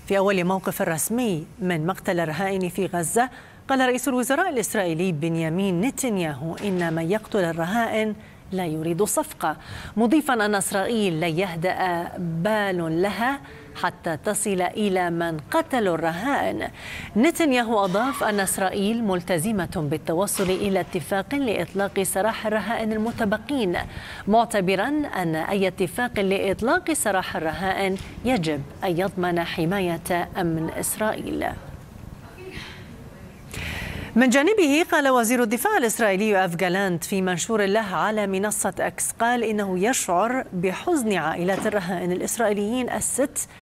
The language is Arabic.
في أول موقف رسمي من مقتل الرهائن في غزة، قال رئيس الوزراء الإسرائيلي بنيامين نتنياهو إن من يقتل الرهائن لا يريد صفقة، مضيفا أن إسرائيل لن يهدأ بال لها حتى تصل إلى من قتلوا الرهائن. نتنياهو أضاف أن إسرائيل ملتزمة بالتوصل إلى اتفاق لإطلاق سراح الرهائن المتبقين، معتبرا أن أي اتفاق لإطلاق سراح الرهائن يجب أن يضمن حماية أمن إسرائيل. من جانبه قال وزير الدفاع الإسرائيلي يوآف جالانت في منشور له على منصة إكس، قال إنه يشعر بحزن عائلات الرهائن الإسرائيليين الست